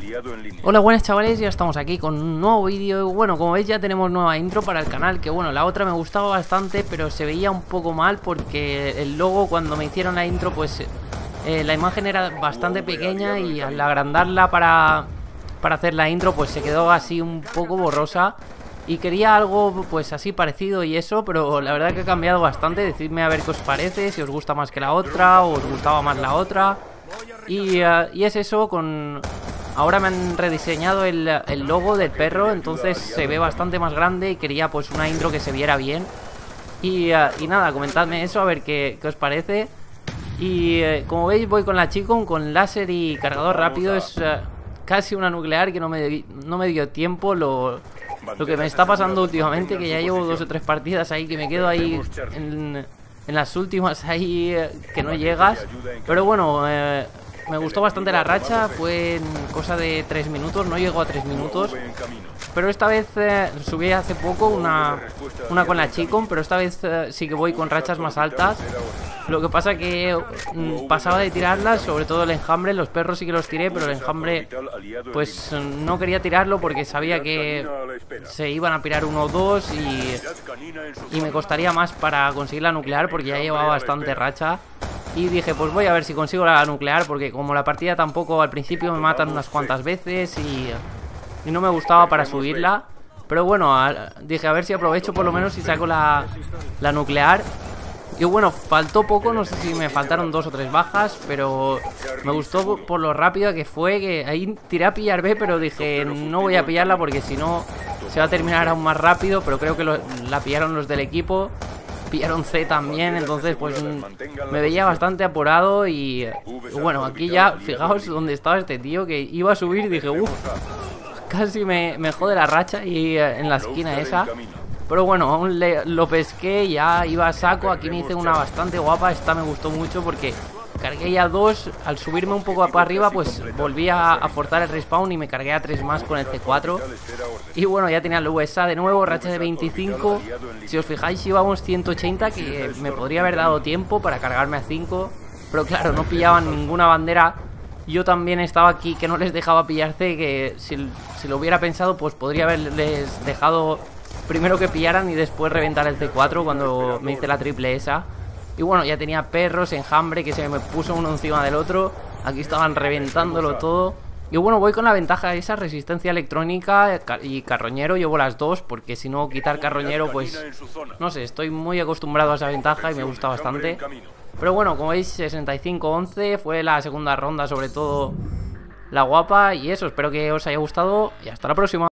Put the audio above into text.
Hola, buenas chavales, ya estamos aquí con un nuevo vídeo. Bueno, como veis ya tenemos nueva intro para el canal. Que bueno, la otra me gustaba bastante, pero se veía un poco mal porque el logo, cuando me hicieron la intro, pues la imagen era bastante pequeña y al agrandarla para hacer la intro pues se quedó así un poco borrosa. Y quería algo pues así parecido y eso, pero la verdad que ha cambiado bastante. Decidme a ver qué os parece, si os gusta más que la otra o os gustaba más la otra. Y es eso, ahora me han rediseñado el logo del perro, entonces se ve bastante más grande y quería pues una intro que se viera bien. Y nada, comentadme eso, a ver qué os parece. Y como veis voy con la Chicon, con láser y cargador rápido. Es casi una nuclear que no me dio tiempo. Lo que me está pasando últimamente, que ya llevo 2 o 3 partidas ahí, que me quedo ahí en las últimas ahí, que no llegas. Pero bueno, me gustó bastante la racha, fue en cosa de 3 minutos, no llegó a 3 minutos. Pero esta vez subí hace poco una con la Chicon, pero esta vez sí que voy con rachas más altas. Lo que pasa que pasaba de tirarlas, sobre todo el enjambre. Los perros sí que los tiré, pero el enjambre pues no quería tirarlo porque sabía que se iban a pirar 1 o 2 y me costaría más para conseguir la nuclear, porque ya llevaba bastante racha. Y dije, pues voy a ver si consigo la nuclear, porque como la partida tampoco al principio me matan unas cuantas veces y no me gustaba para subirla. Pero bueno, dije a ver si aprovecho por lo menos y saco la nuclear. Y bueno, faltó poco, no sé si me faltaron 2 o 3 bajas, pero me gustó por lo rápida que fue, que ahí tiré a pillar B, pero dije no voy a pillarla porque si no se va a terminar aún más rápido. Pero creo que la pillaron los del equipo, pillaron C también, entonces pues me veía bastante apurado. Y bueno, aquí ya fijaos dónde estaba este tío, que iba a subir y dije uff, casi me jode la racha y en la esquina esa. Pero bueno, aún lo pesqué, ya iba a saco. Aquí me hice una bastante guapa, esta me gustó mucho porque cargué ya 2. Al subirme un poco para arriba pues volví a forzar el respawn y me cargué a 3 más con el C4. Y bueno, ya tenía el USA de nuevo, racha de 25. Si os fijáis íbamos 180, que me podría haber dado tiempo para cargarme a 5. Pero claro, no pillaban ninguna bandera. Yo también estaba aquí que no les dejaba pillarse, que si lo hubiera pensado pues podría haberles dejado primero que pillaran y después reventar el C4 cuando me hice la triple esa. Y bueno, ya tenía perros, enjambre, que se me puso uno encima del otro. Aquí estaban reventándolo todo. Y bueno, voy con la ventaja esa, resistencia electrónica y carroñero. Llevo las dos porque si no quitar carroñero pues no sé, estoy muy acostumbrado a esa ventaja y me gusta bastante. Pero bueno, como veis 65-11 fue la segunda ronda, sobre todo la guapa. Y eso, espero que os haya gustado y hasta la próxima.